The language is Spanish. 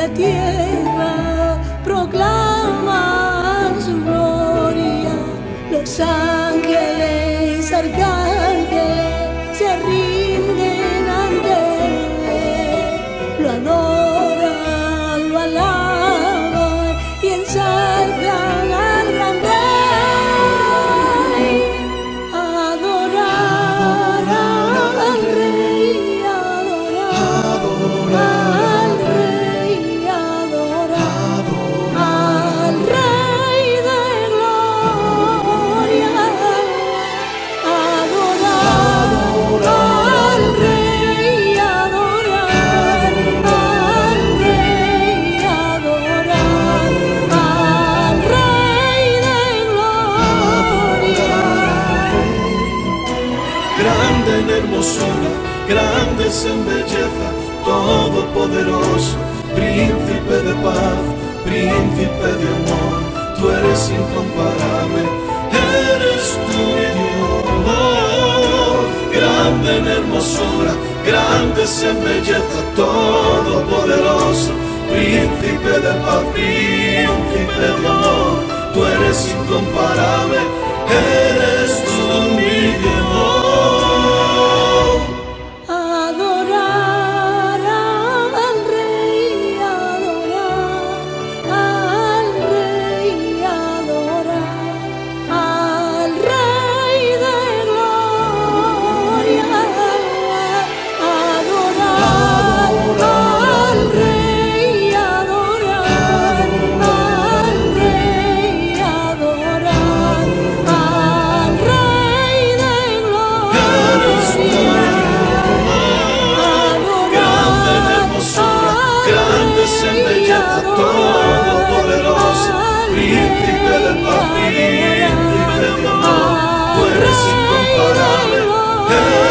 la tierra proclaman su gloria. Los ángeles, arcángeles se rinden ante él, lo adoran, lo alaban y ensalzan al gran rey. Adorar al rey, adorar al rey, adorar al rey de gloria. Adorar al rey, adorar al rey, adorar al rey de gloria. Grande en hermosura, grandes en belleza, todopoderoso, príncipe de paz, príncipe de amor. Tú eres incomparable, eres tú mi Dios. Grande en hermosura, grandes en belleza, todopoderoso, príncipe de paz, príncipe de amor. Tú eres incomparable, eres tú mi Dios. Adorar al rey, adorar al rey, adorar al rey de gloria. Adorar al rey, adorar al rey, adorar al rey de gloria. Grande en hermosura, grandes en belleza, todopoderoso, príncipe de paz, príncipe de amor. Tú eres incomparable,